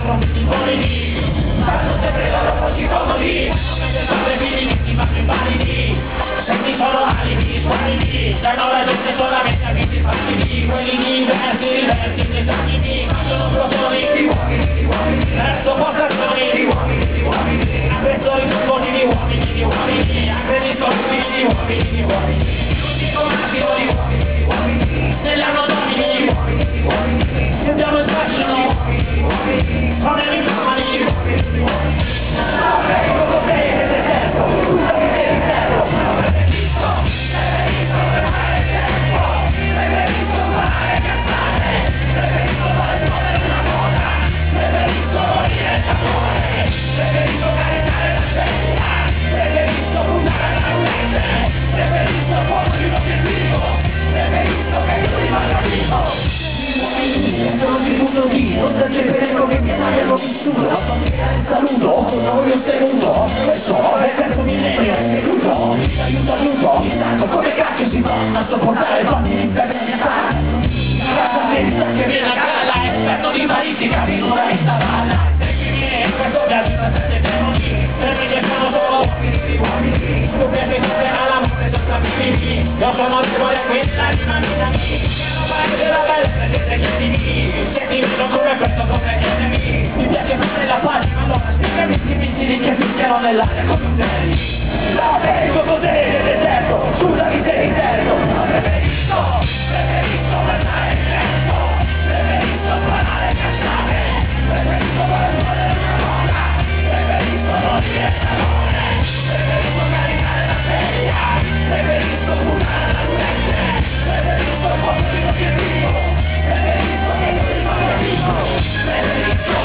pronti voliti, stanno sempre loro posti comodi, sempre finiti, ma più validi, senti solo alibi, squalidi, da nuova gente solamente amici fastidi, quelli di diversi desanimi, ma sono profoni, di uomini, verso portazioni, di uomini, aggressori turboni di uomini, aggressori di uomini, tutti comandino di uomini, nell'anno domini di uomini, sentiamo il fascino, con le rinfamani di uomini, prego con te nel deserto, tutto che sei in terra, preferisco fermare il tempo, preferisco fare cazzate, preferisco fare muovere una moda, preferisco morire d'amore, preferisco caricare la sveglia, preferisco puntare alla mente, preferisco pormi un obiettivo, preferisco che tu rimanga vivo. Sono tributo qui, non c'è veneno che mi avevo vissuto, la famiglia del saluto, sono io segundo, e so, è terzo millennio, è tutto, aiuto, mi stanco, come cacchio si fanno a sopportare ogni impermeabilità. La sapienza che viene a galla, esperto di balistica, di una vista balla, e questo viaggio da sette demoni, perché che sono solo uomini, tu pensi che sia l'amore senza figli, io sono debole a questa rimani della bella presente chiedimi, sentimento come questo come chiedimi, mi piace fare la pace, ma allora spiegami i missili che fischiano nell'aria come un treno. No, vengo con te nel deserto, scusami se interno, preferisco mandare il tempo, preferisco parlare cazzate, preferisco fare muovere una moda, preferisco morire d'amore, preferisco caricare la sveglia, preferisco puntare alla mente, preferisco pormi un obiettivo, preferisco che tu rimanga vivo, preferisco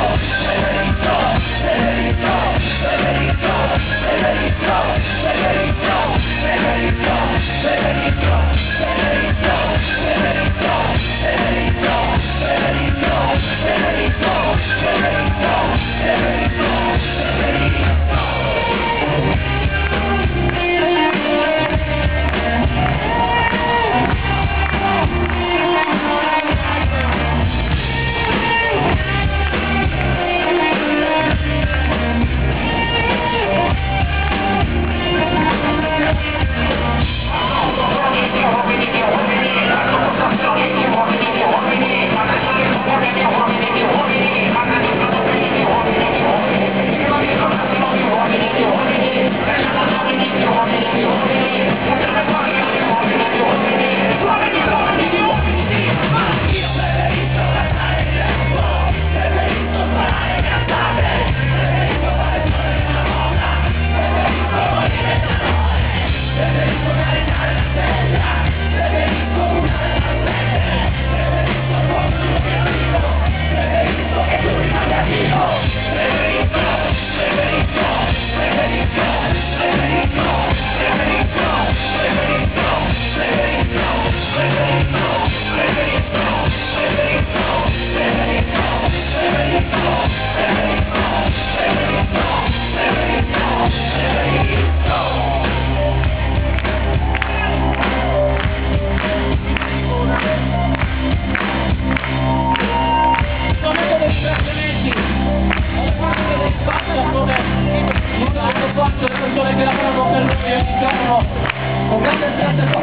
con grande